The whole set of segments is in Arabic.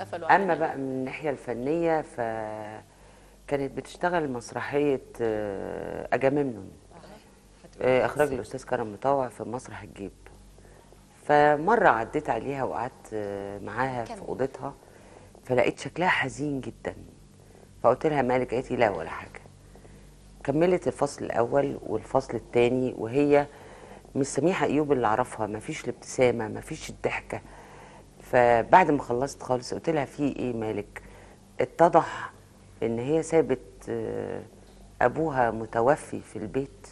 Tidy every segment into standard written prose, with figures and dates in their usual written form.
قفلوا علينا. اما بقى من الناحيه الفنيه فكانت بتشتغل مسرحيه اجامemnon، اخراج الاستاذ كرم مطوع في مسرح الجيب. فمره عديت عليها وقعدت معاها في اوضتها، فلقيت شكلها حزين جدا، فقلت لها مالك؟ قالت لي لا ولا حاجه. كملت الفصل الاول والفصل الثاني وهي مش سميحه ايوب اللي اعرفها، ما فيش الابتسامه، ما فيش الضحكه. فبعد ما خلصت خالص قلت لها في ايه مالك؟ اتضح ان هي سابت ابوها متوفي في البيت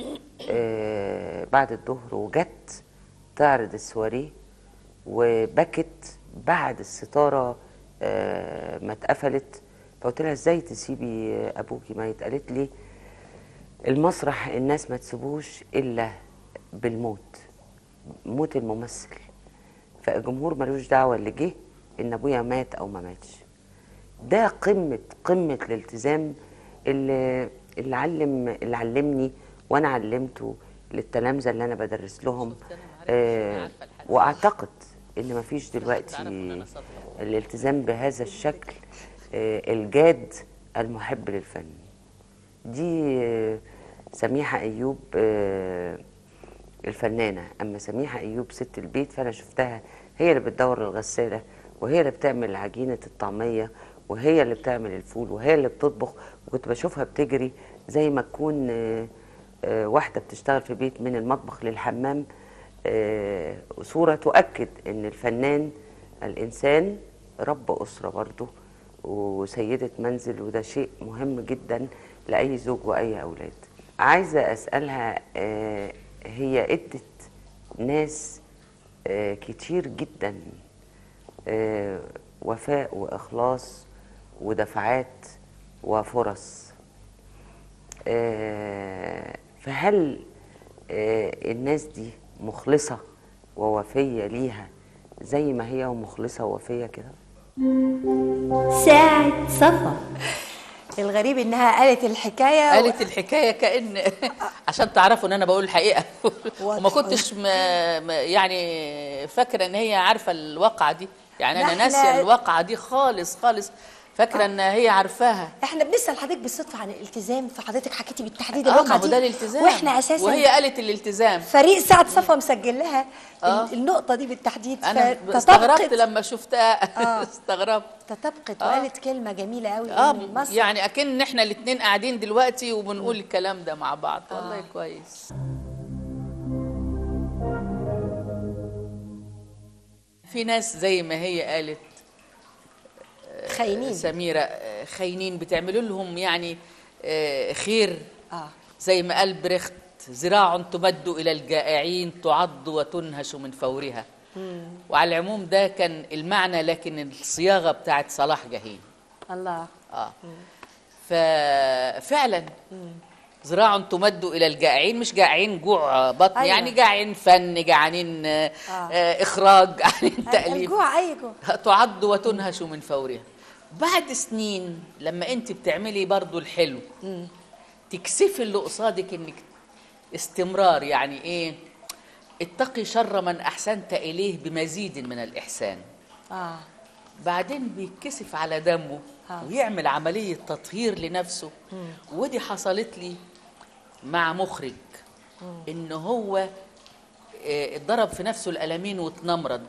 بعد الظهر، وجت تعرض السواريه وبكت بعد الستاره ما اتقفلت. فقلت لها ازاي تسيبي ابوكي ميت؟ قالت لي المسرح الناس ما تسيبوش الا بالموت، موت الممثل، فالجمهور ملوش دعوه اللي جه ان ابويا مات او ما ماتش. ده قمه الالتزام اللي علمني وانا علمته للتلامذه اللي انا بدرس لهم. واعتقد ان مفيش دلوقتي الالتزام بهذا الشكل الجاد المحب للفن. دي سميحه ايوب الفنانه. اما سميحه ايوب ست البيت فانا شفتها هي اللي بتدور الغساله، وهي اللي بتعمل عجينه الطعميه، وهي اللي بتعمل الفول، وهي اللي بتطبخ. وكنت بشوفها بتجري زي ما تكون واحده بتشتغل في بيت من المطبخ للحمام. صوره تؤكد ان الفنان الانسان رب اسره برضه وسيده منزل، وده شيء مهم جدا لاي زوج واي اولاد. عايزه اسالها هي ادت ناس كتير جدا وفاء واخلاص ودفعات وفرص، فهل الناس دي مخلصه ووفيه ليها زي ما هي ومخلصه ووفيه كده؟ ساعة صفا. الغريب انها قالت الحكايه قالت الحكايه كأن عشان تعرفوا ان انا بقول الحقيقه وما كنتش يعني فاكره ان هي عارفه الواقعه دي، يعني انا ناسيه الواقعه دي خالص خالص، فاكره ان هي عارفاها. احنا بنسال حضرتك بالصدفه عن الالتزام، فحضرتك حكيتي بالتحديد الواقعه دي. ده الالتزام، واحنا اساسا وهي قالت الالتزام. فريق ساعة صفا مسجل لها النقطه دي بالتحديد. انا استغربت لما شفتها استغربت. تطبقت وقالت كلمه جميله قوي. يعني اكن احنا الاثنين قاعدين دلوقتي وبنقول الكلام ده مع بعض. والله كويس. في ناس زي ما هي قالت خاينين، سميرة خاينين، بتعملوا لهم يعني خير. زي ما قال بريخت ذراع تمد إلى الجائعين تعض وتنهش من فورها. وعلى العموم ده كان المعنى، لكن الصياغة بتاعت صلاح جاهين. الله. ففعلا ذراع تمد إلى الجائعين، مش جائعين جوع بطن. أيوة. يعني جعان فن، جعانين إخراج، جعانين تأليف. الجوع أي جوع. تعض وتنهش من فورها. بعد سنين لما انت بتعملي برضو الحلو تكسفي اللي قصادك انك استمرار. يعني ايه؟ اتقي شر من احسنت اليه بمزيد من الاحسان. بعدين بيتكسف على دمه ويعمل عملية تطهير لنفسه. ودي حصلت لي مع مخرج، ان هو اتضرب في نفسه الألمين واتنمرض،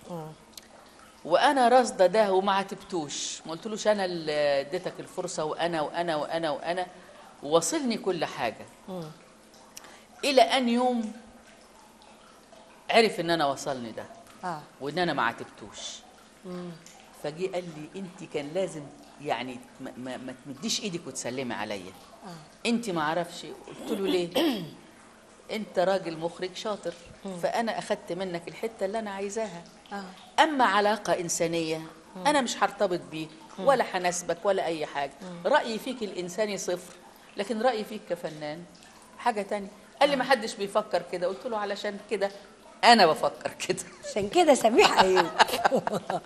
وانا راصده ده وما عاتبتوش، ما قلتلوش انا اللي اديتك الفرصه وانا وانا وانا وانا، ووصلني كل حاجه. الى ان يوم عرف ان انا وصلني ده وان انا ما عاتبتوش. فجي قال لي انت كان لازم يعني ما تمديش ايدك وتسلمي عليا. انت ما اعرفش. قلت له ليه؟ انت راجل مخرج شاطر، فانا اخدت منك الحته اللي انا عايزاها. اما علاقه انسانيه انا مش هرتبط بيك ولا هناسبك ولا اي حاجه. رايي فيك الانساني صفر، لكن رايي فيك كفنان حاجه تانية. قال لي ما حدش بيفكر كده. قلت له علشان كده انا بفكر كده. عشان كده سميحه ايوب.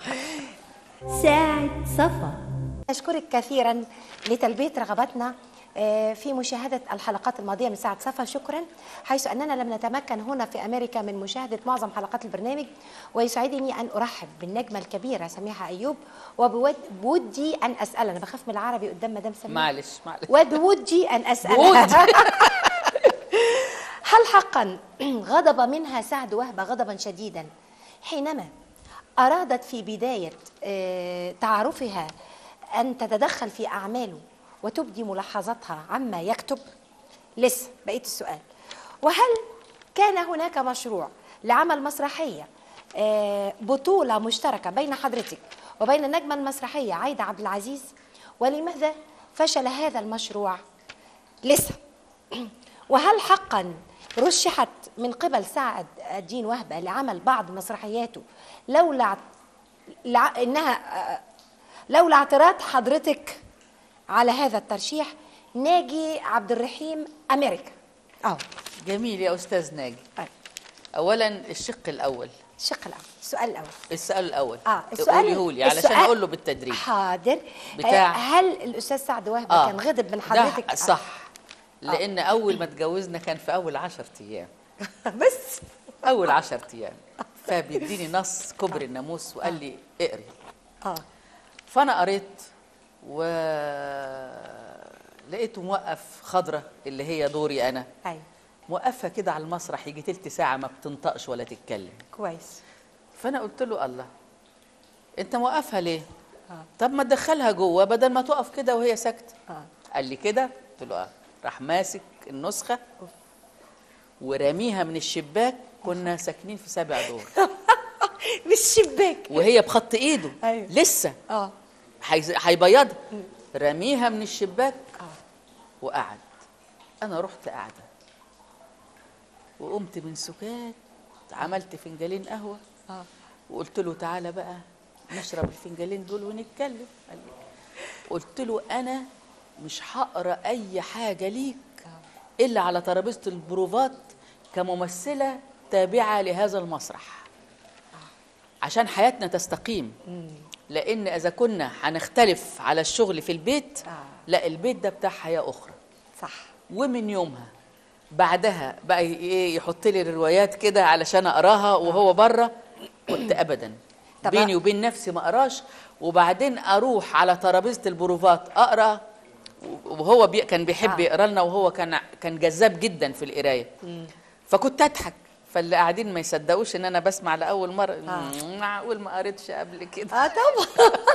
ساعة صفا. أشكرك كثيرا لتلبية رغبتنا في مشاهدة الحلقات الماضية من ساعة صفا، شكرا، حيث أننا لم نتمكن هنا في أمريكا من مشاهدة معظم حلقات البرنامج، ويسعدني أن أرحب بالنجمة الكبيرة سميحة أيوب، وبودي أن أسأل، أنا بخاف من العربي قدام مدام سميحة، معلش وبودي أن أسألها هل حقا غضب منها سعد وهبة غضبا شديدا حينما أرادت في بداية تعارفها أن تتدخل في أعماله وتبدي ملاحظاتها عما يكتب؟ لسه بقية السؤال. وهل كان هناك مشروع لعمل مسرحية بطولة مشتركة بين حضرتك وبين النجمة المسرحية عايدة عبد العزيز، ولماذا فشل هذا المشروع؟ لسه. وهل حقا رشحت من قبل سعد الدين وهبة لعمل بعض مسرحياته لولا اعتراض حضرتك على هذا الترشيح؟ ناجي عبد الرحيم أمريكا. جميل يا أستاذ ناجي. أولا الشق الأول، السؤال الأول قوليه علشان أقول له بالتدريج. حاضر. بتاع هل الأستاذ سعد وهبة كان غضب من حضرتك؟ صح. لأن أول ما اتجوزنا كان في أول 10 أيام بس أول 10 أيام فبيديني نص كبر الناموس وقال لي اقري. فأنا قريت ولقيته موقف خضرة اللي هي دوري أنا. أيوة. موقفها كده على المسرح يجي تلت ساعة ما بتنطقش ولا تتكلم. كويس. فأنا قلت له الله أنت موقفها ليه؟ طب ما تدخلها جوه بدل ما تقف كده وهي ساكتة. قال لي كده؟ قلت له راح ماسك النسخة ورميها من الشباك. كنا ساكنين في 7 دور من الشباك وهي بخط ايده. أيوة. لسه هيبيضها. رميها من الشباك وقعد. انا رحت قاعده وقمت من سكات، عملت فنجالين قهوه وقلت له تعالى بقى نشرب الفنجالين دول ونتكلم. قال لي. قلت له انا مش هقرا اي حاجه ليك الا على ترابيزه البروفات كممثله تابعه لهذا المسرح عشان حياتنا تستقيم. لان اذا كنا هنختلف على الشغل في البيت لا، البيت ده بتاع حياه اخرى. صح. ومن يومها بعدها بقى يحط لي الروايات كده علشان اقراها وهو بره. كنت ابدا بيني وبين نفسي ما اقراش، وبعدين اروح على ترابيزه البروفات اقرا. وهو كان بيحب يقرا لنا، وهو كان جذاب جدا في القرايه. فكنت اضحك، فاللي قاعدين ما يصدقوش ان انا بسمع لاول مره. معقول ما قريتش قبل كده؟ طبعا.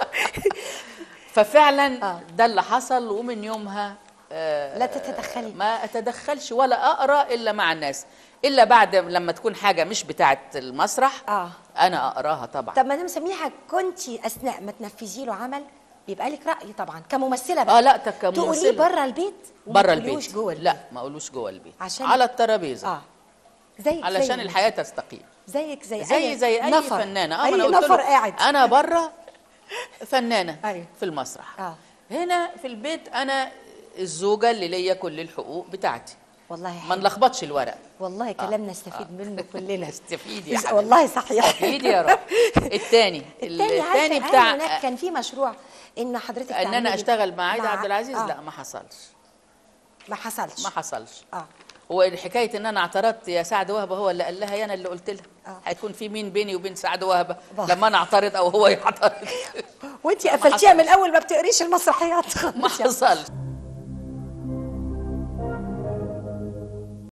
ففعلا ده اللي حصل. ومن يومها لا تتدخلي؟ ما اتدخلش ولا اقرا الا مع الناس، الا بعد لما تكون حاجه مش بتاعه المسرح. انا اقراها طبعا. طب مدام سميحه كنتي اثناء ما تنفذي له عمل بيبقى لك راي طبعا كممثله بقى؟ لا كممثله. تقوليه بره البيت؟ بره البيت جوه البيت. لا ما اقولوش جوه البيت، على الترابيزه. علشان الحياه تستقيم. زي اي نفر. فنانه. اي نفر قاعد. انا بره فنانه في المسرح. هنا في البيت انا الزوجه اللي ليا كل الحقوق بتاعتي. والله ما نلخبطش الورق. والله كلامنا نستفيد منه كلنا. استفيدي يا حبيبي. والله صحيح. استفيدي يا رب. الثاني بتاع هناك كان في مشروع ان حضرتك ان انا اشتغل مع عايدة عبد العزيز. لا ما حصلش. هو حكايه ان انا اعترضت يا سعد وهبه هو اللي قال لها، انا اللي قلت لها. هيكون في مين بيني وبين سعد وهبه لما انا اعترض او هو يعترض؟ وانتي قفلتيها من اول ما بتقريش المسرحيات. ما حصلش.